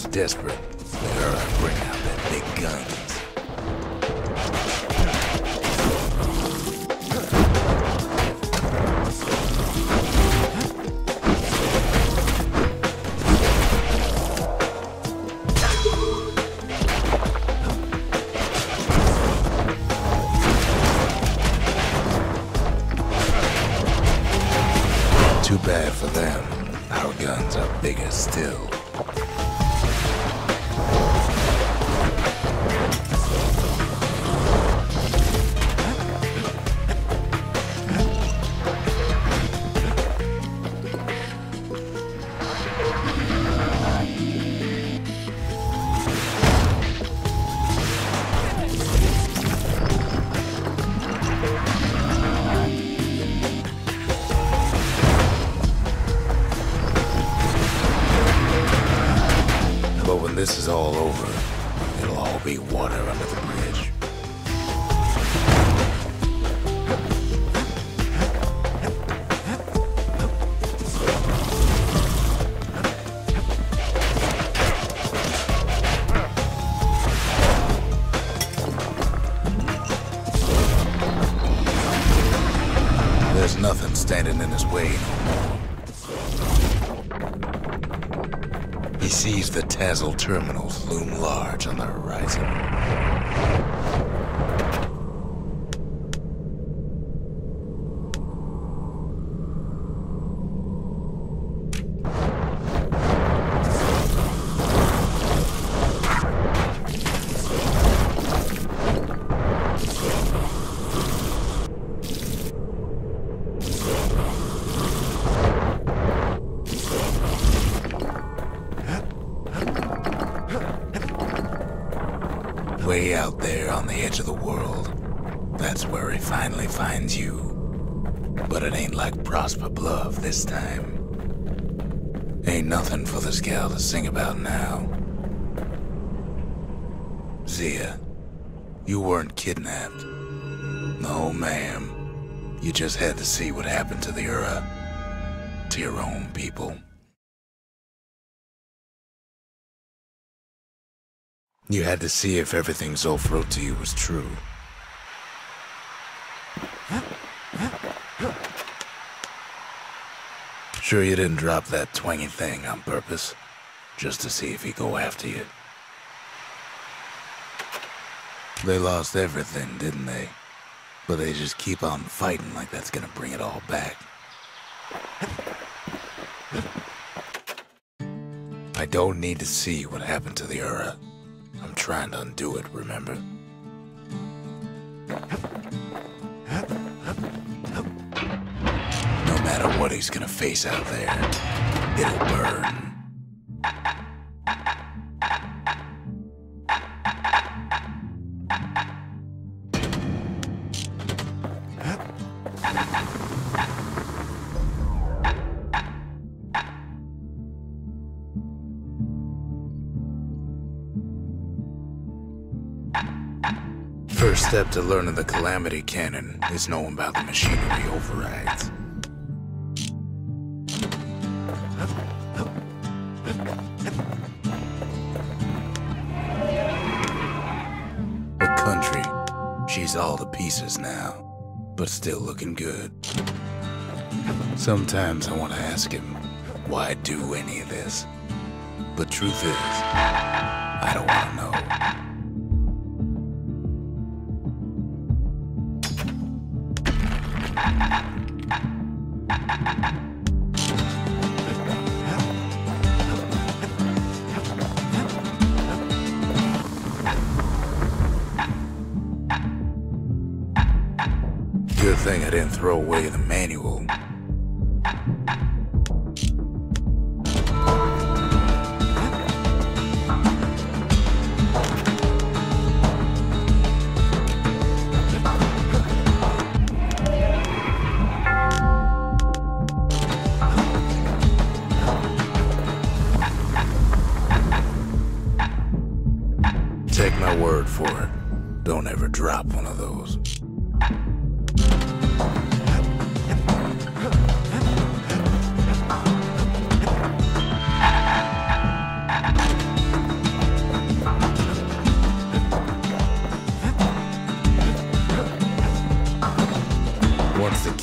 desperate, the Ura bring out their big guns. Too bad for them. Our guns are bigger still. But when this is all over, it'll all be water under the bridge. There's nothing standing in his way no more. He sees the Tazal terminals loom large on the horizon. Way out there on the edge of the world, that's where he finally finds you. But it ain't like Prosper Bluff this time. Ain't nothing for this gal to sing about now. Zia, you weren't kidnapped. No, ma'am. You just had to see what happened to the Ura. To your own people. You had to see if everything Zulf wrote to you was true. Sure you didn't drop that twangy thing on purpose? Just to see if he'd go after you? They lost everything, didn't they? But they just keep on fighting like that's gonna bring it all back. I don't need to see what happened to the Ura. I'm trying to undo it, remember? No matter what he's gonna face out there, it'll burn. First step to learning the Calamity Cannon is knowing about the machinery overrides. The country, she's all to pieces now, but still looking good. Sometimes I want to ask him, why do any of this? But truth is, I don't want to know. Good thing I didn't throw away the manual. Take my word for it. Don't ever drop one of those.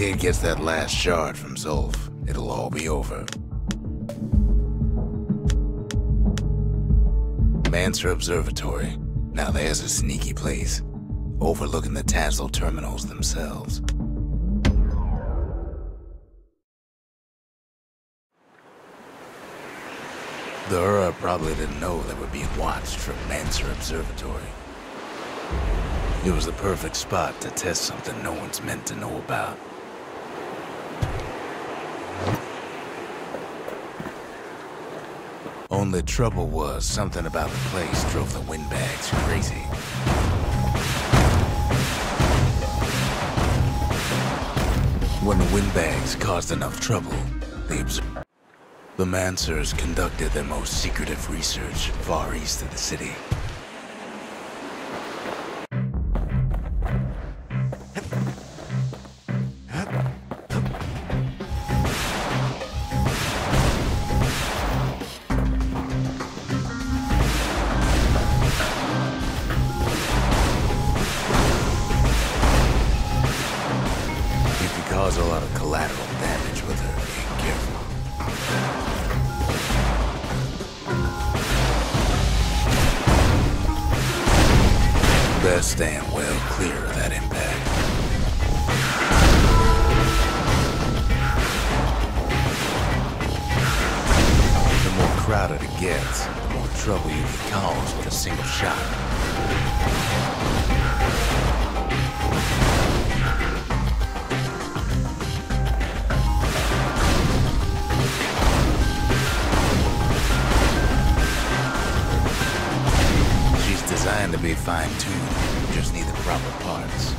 kid gets that last shard from Zulf, it'll all be over. Mancer Observatory. Now there's a sneaky place, overlooking the Tassel terminals themselves. The Ura probably didn't know they were being watched from Mancer Observatory. It was the perfect spot to test something no one's meant to know about. Only trouble was, something about the place drove the windbags crazy. When the windbags caused enough trouble, the Mancers conducted their most secretive research far east of the city. Cause a lot of collateral damage with her being careful. Best staying well clear of that impact. The more crowded it gets, the more trouble you can cause with a single shot. Designed to be fine-tuned, just need the proper parts.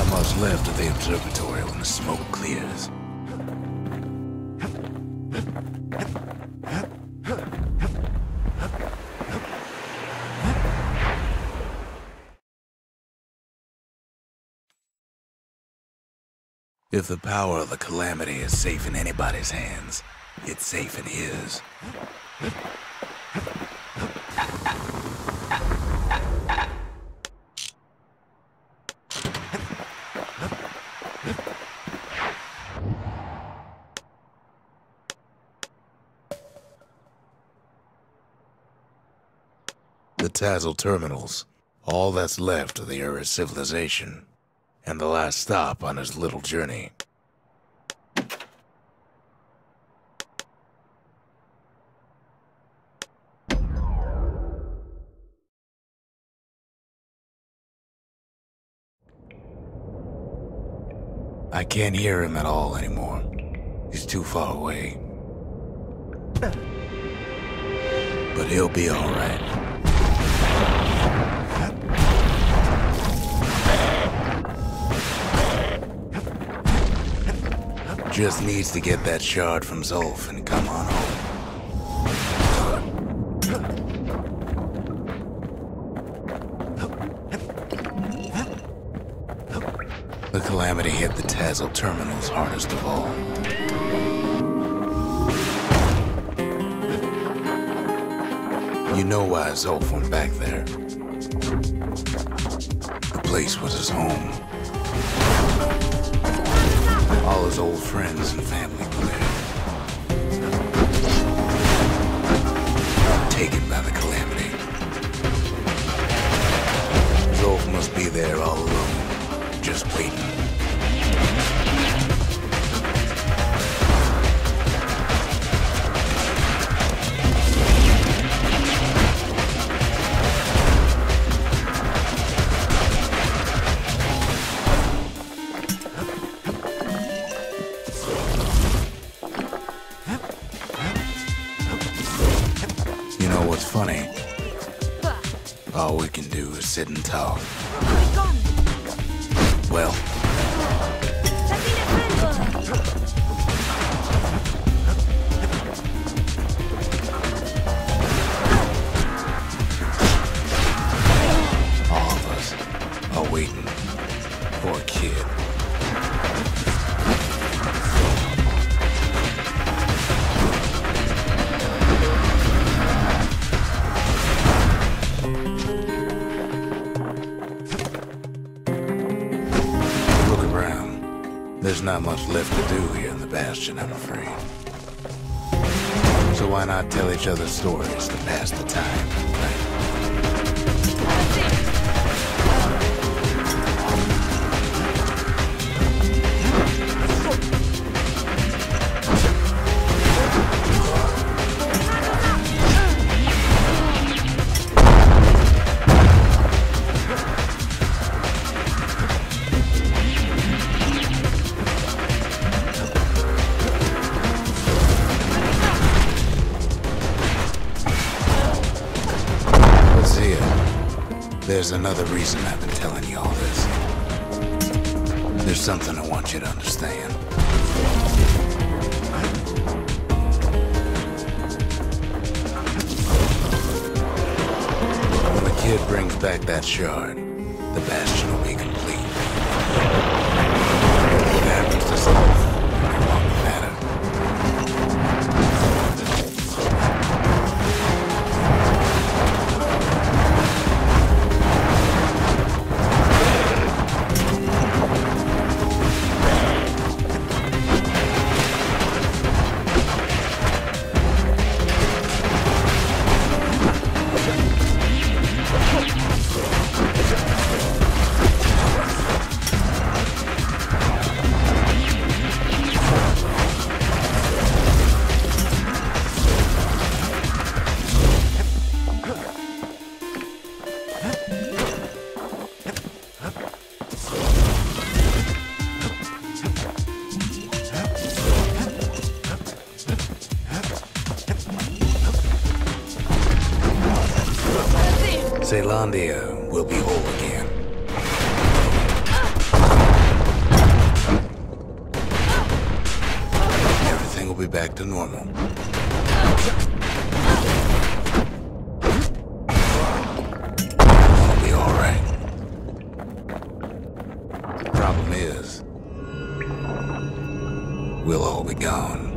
not much left of the observatory when the smoke clears. If the power of the Calamity is safe in anybody's hands, it's safe in his. The Tazal Terminals, all that's left of the Ura civilization, and the last stop on his little journey. I can't hear him at all anymore. He's too far away. But he'll be all right. Just needs to get that shard from Zulf and come on home. The Calamity hit the Tazal Terminals hardest of all. You know why Zulf went back there. The place was his home. All his old friends and family were there. Taken by the Calamity. Zulf must be there all alone, just waiting. Funny. All we can do is sit and talk. Well. All of us are waiting for a kid. There's not much left to do here in the Bastion, I'm afraid. So why not tell each other stories to pass the time, right? There's another reason I've been telling you all this. There's something I want you to understand. When the kid brings back that shard, the Bastion will be complete. What happens to Zulf won't matter. Caelondia will be whole again. back to normal. We'll be alright. Problem is, we'll all be gone.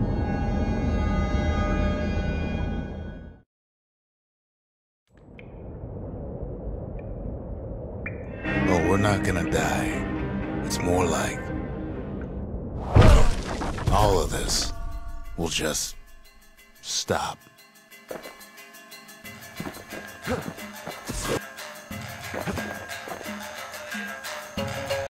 Oh, we're not gonna die. It's more like all of this will just stop.